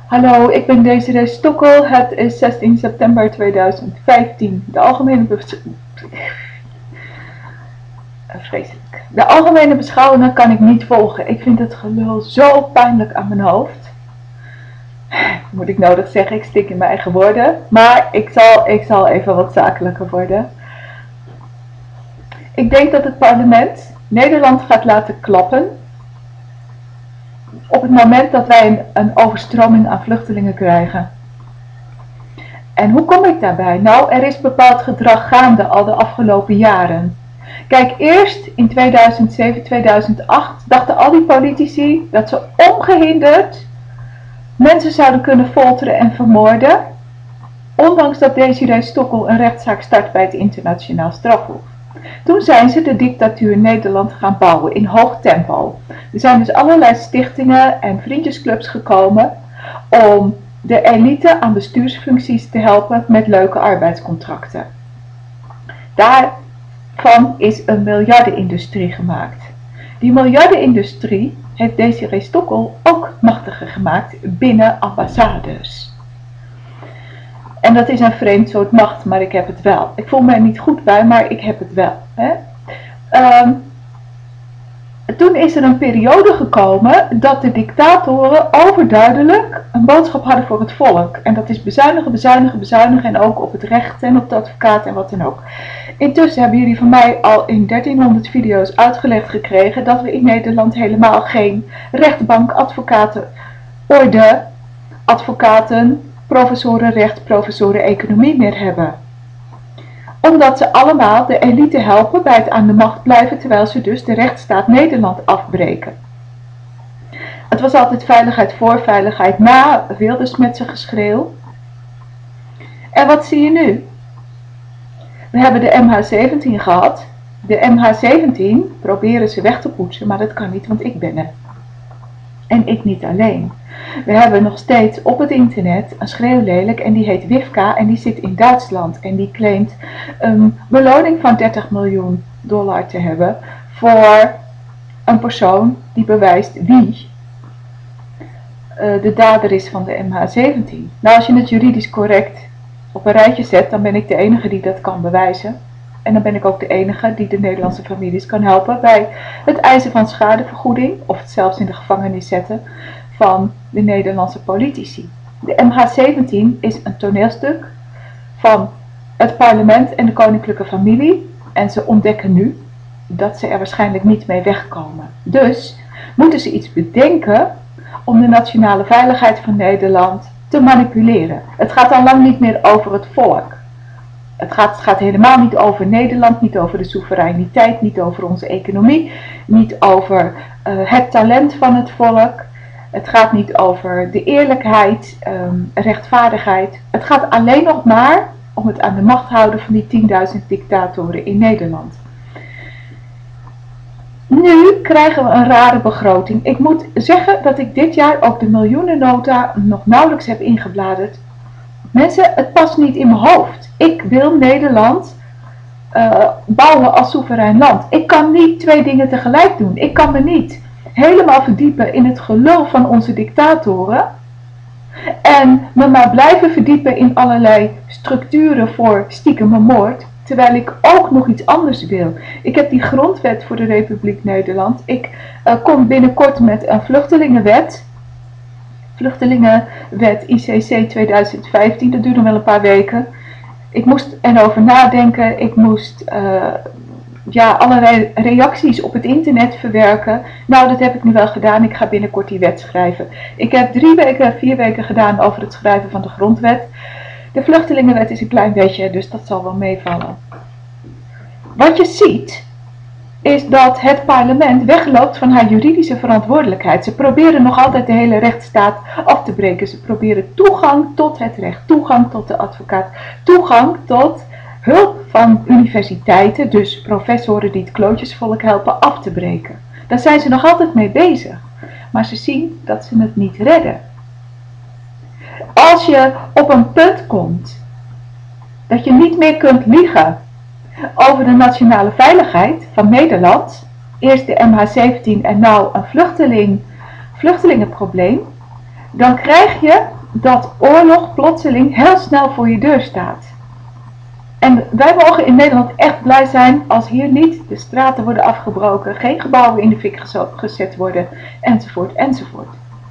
Hallo, ik ben Desiree Stokkel. Het is 16 september 2015. De algemene beschouwingen kan ik niet volgen. Ik vind het gelul zo pijnlijk aan mijn hoofd. Moet ik nodig zeggen, ik stik in mijn eigen woorden. Maar ik zal even wat zakelijker worden. Ik denk dat het parlement Nederland gaat laten klappen op het moment dat wij een overstroming aan vluchtelingen krijgen. En hoe kom ik daarbij? Nou, er is bepaald gedrag gaande al de afgelopen jaren. Kijk, eerst in 2007, 2008 dachten al die politici dat ze ongehinderd mensen zouden kunnen folteren en vermoorden, ondanks dat Desiree Stokkel een rechtszaak start bij het internationaal strafhof. Toen zijn ze de dictatuur Nederland gaan bouwen in hoog tempo. Er zijn dus allerlei stichtingen en vriendjesclubs gekomen om de elite aan bestuursfuncties te helpen met leuke arbeidscontracten. Daarvan is een miljardenindustrie gemaakt. Die miljardenindustrie heeft Desiree Stokkel ook machtiger gemaakt binnen ambassades. En dat is een vreemd soort macht, maar ik heb het wel. Ik voel me er niet goed bij, maar ik heb het wel. Hè? Toen is er een periode gekomen dat de dictatoren overduidelijk een boodschap hadden voor het volk. En dat is bezuinigen, bezuinigen, bezuinigen en ook op het recht en op de advocaat en wat dan ook. Intussen hebben jullie van mij al in 1300 video's uitgelegd gekregen dat we in Nederland helemaal geen rechtbank, advocatenorde, advocaten, professoren recht, professoren economie meer hebben. Omdat ze allemaal de elite helpen bij het aan de macht blijven, terwijl ze dus de rechtsstaat Nederland afbreken. Het was altijd veiligheid voor, veiligheid na, Wilders met zijn geschreeuw. En wat zie je nu? We hebben de MH17 gehad. De MH17 proberen ze weg te poetsen, maar dat kan niet, want ik ben er. En ik niet alleen. We hebben nog steeds op het internet een schreeuwlelijk en die heet Wifka en die zit in Duitsland. En die claimt een beloning van $30 miljoen te hebben voor een persoon die bewijst wie de dader is van de MH17. Nou, als je het juridisch correct op een rijtje zet, dan ben ik de enige die dat kan bewijzen. En dan ben ik ook de enige die de Nederlandse families kan helpen bij het eisen van schadevergoeding of het zelfs in de gevangenis zetten van de Nederlandse politici. De MH17 is een toneelstuk van het parlement en de koninklijke familie en ze ontdekken nu dat ze er waarschijnlijk niet mee wegkomen. Dus moeten ze iets bedenken om de nationale veiligheid van Nederland te manipuleren. Het gaat al lang niet meer over het volk. Het gaat helemaal niet over Nederland, niet over de soevereiniteit, niet over onze economie, niet over het talent van het volk. Het gaat niet over de eerlijkheid, rechtvaardigheid. Het gaat alleen nog maar om het aan de macht houden van die 10.000 dictatoren in Nederland. Nu krijgen we een rare begroting. Ik moet zeggen dat ik dit jaar ook de miljoenennota nog nauwelijks heb ingebladerd. Mensen, het past niet in mijn hoofd. Ik wil Nederland bouwen als soeverein land. Ik kan niet twee dingen tegelijk doen. Ik kan me niet helemaal verdiepen in het gelul van onze dictatoren en me maar blijven verdiepen in allerlei structuren voor stiekeme moord, terwijl ik ook nog iets anders wil. Ik heb die grondwet voor de Republiek Nederland. Ik kom binnenkort met een vluchtelingenwet ICC 2015, dat duurt nog wel een paar weken. Ik moest erover nadenken, ik moest allerlei reacties op het internet verwerken. Nou, dat heb ik nu wel gedaan. Ik ga binnenkort die wet schrijven. Ik heb 4 weken gedaan over het schrijven van de grondwet. De vluchtelingenwet is een klein beetje, dus dat zal wel meevallen. Wat je ziet, is dat het parlement wegloopt van haar juridische verantwoordelijkheid. Ze proberen nog altijd de hele rechtsstaat af te breken. Ze proberen toegang tot het recht, toegang tot de advocaat, toegang tot hulp van universiteiten, dus professoren die het klootjesvolk helpen, af te breken. Daar zijn ze nog altijd mee bezig. Maar ze zien dat ze het niet redden. Als je op een punt komt dat je niet meer kunt liegen over de nationale veiligheid van Nederland, eerst de MH17 en nou een vluchtelingenprobleem, dan krijg je dat oorlog plotseling heel snel voor je deur staat. En wij mogen in Nederland echt blij zijn als hier niet de straten worden afgebroken, geen gebouwen in de fik gezet worden, enzovoort, enzovoort.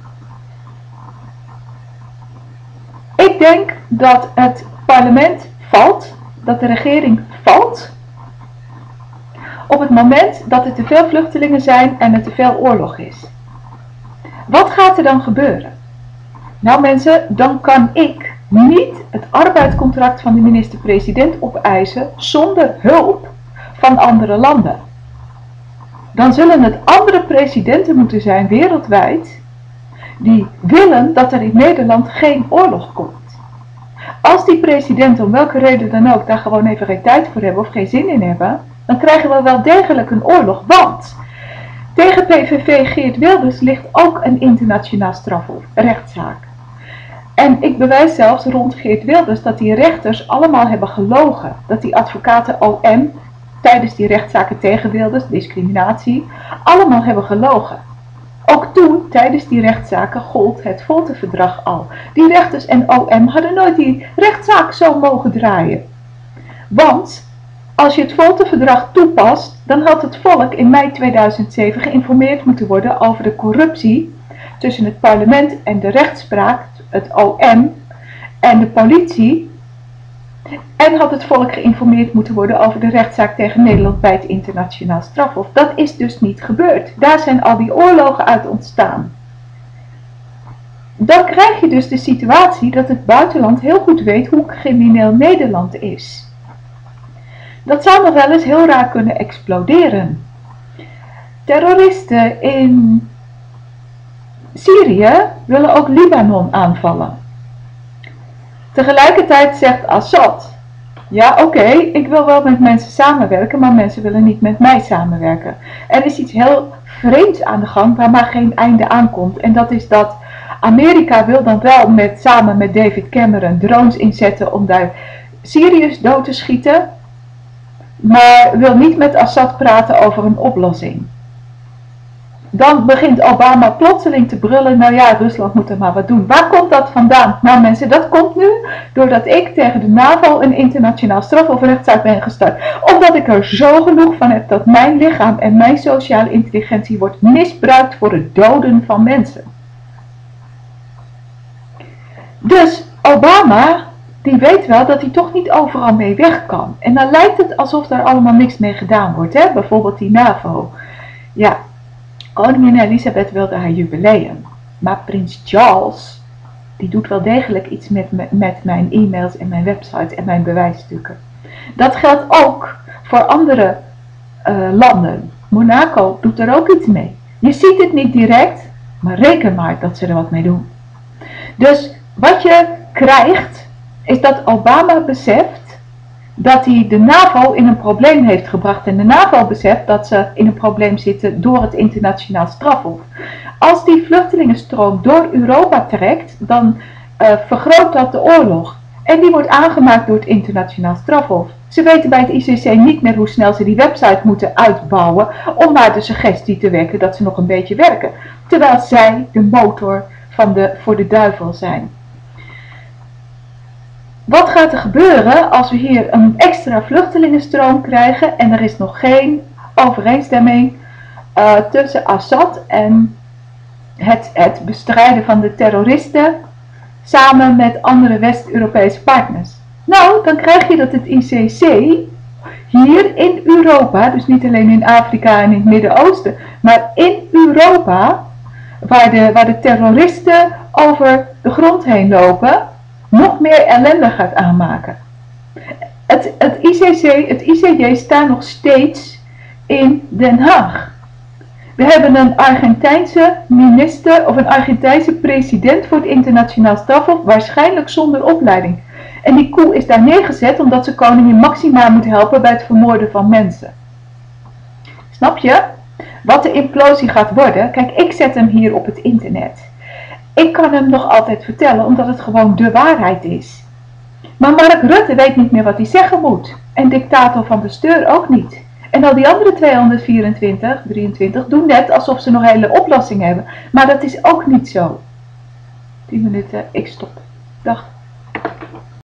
Ik denk dat het parlement valt, dat de regering valt, op het moment dat er te veel vluchtelingen zijn en er te veel oorlog is. Wat gaat er dan gebeuren? Nou mensen, dan kan ik niet het arbeidscontract van de minister-president opeisen zonder hulp van andere landen. Dan zullen het andere presidenten moeten zijn wereldwijd die willen dat er in Nederland geen oorlog komt. Als die presidenten om welke reden dan ook daar gewoon even geen tijd voor hebben of geen zin in hebben, dan krijgen we wel degelijk een oorlog, want tegen PVV Geert Wilders ligt ook een internationaal strafrechtszaak. En ik bewijs zelfs rond Geert Wilders dat die rechters allemaal hebben gelogen. Dat die advocaten OM tijdens die rechtszaken tegen Wilders, discriminatie, allemaal hebben gelogen. Ook toen, tijdens die rechtszaken, gold het Folterverdrag al. Die rechters en OM hadden nooit die rechtszaak zo mogen draaien. Want als je het Folterverdrag toepast, dan had het volk in mei 2007 geïnformeerd moeten worden over de corruptie tussen het parlement en de rechtspraak, het OM en de politie. En had het volk geïnformeerd moeten worden over de rechtszaak tegen Nederland bij het internationaal strafhof. Dat is dus niet gebeurd. Daar zijn al die oorlogen uit ontstaan. Dan krijg je dus de situatie dat het buitenland heel goed weet hoe crimineel Nederland is. Dat zou nog wel eens heel raar kunnen exploderen. Terroristen in Syrië willen ook Libanon aanvallen. Tegelijkertijd zegt Assad, ja oké, ik wil wel met mensen samenwerken, maar mensen willen niet met mij samenwerken. Er is iets heel vreemds aan de gang waar maar geen einde aankomt. En dat is dat Amerika wil dan wel samen met David Cameron drones inzetten om daar Syriërs dood te schieten, maar wil niet met Assad praten over een oplossing. Dan begint Obama plotseling te brullen, nou ja, Rusland moet er maar wat doen. Waar komt dat vandaan? Nou mensen, dat komt nu doordat ik tegen de NAVO een internationaal strafhofrechtszaak ben gestart. Omdat ik er zo genoeg van heb dat mijn lichaam en mijn sociale intelligentie wordt misbruikt voor het doden van mensen. Dus Obama, die weet wel dat hij toch niet overal mee weg kan. En dan lijkt het alsof er allemaal niks mee gedaan wordt, hè? Bijvoorbeeld die NAVO. Ja. Koningin Elisabeth wilde haar jubileum, maar prins Charles, die doet wel degelijk iets met mijn e-mails en mijn website en mijn bewijsstukken. Dat geldt ook voor andere landen. Monaco doet er ook iets mee. Je ziet het niet direct, maar reken maar dat ze er wat mee doen. Dus wat je krijgt, is dat Obama beseft dat hij de NAVO in een probleem heeft gebracht. En de NAVO beseft dat ze in een probleem zitten door het internationaal strafhof. Als die vluchtelingenstroom door Europa trekt, dan vergroot dat de oorlog. En die wordt aangemaakt door het internationaal strafhof. Ze weten bij het ICC niet meer hoe snel ze die website moeten uitbouwen om maar de suggestie te wekken dat ze nog een beetje werken. Terwijl zij de motor voor de duivel zijn. Wat gaat er gebeuren als we hier een extra vluchtelingenstroom krijgen en er is nog geen overeenstemming tussen Assad en het bestrijden van de terroristen samen met andere West-Europese partners? Nou, dan krijg je dat het ICC hier in Europa, dus niet alleen in Afrika en in het Midden-Oosten, maar in Europa, waar de terroristen over de grond heen lopen, nog meer ellende gaat aanmaken. Het ICJ staat nog steeds in Den Haag. We hebben een Argentijnse minister of een Argentijnse president voor het internationaal strafhof, waarschijnlijk zonder opleiding. En die koe is daar neergezet omdat ze koningin Maxima moet helpen bij het vermoorden van mensen. Snap je? Wat de implosie gaat worden? Kijk, ik zet hem hier op het internet. Ik kan hem nog altijd vertellen, omdat het gewoon de waarheid is. Maar Mark Rutte weet niet meer wat hij zeggen moet. En dictator Van der Steur ook niet. En al die andere 223 doen net alsof ze nog een hele oplossing hebben. Maar dat is ook niet zo. 10 minuten, ik stop. Dag.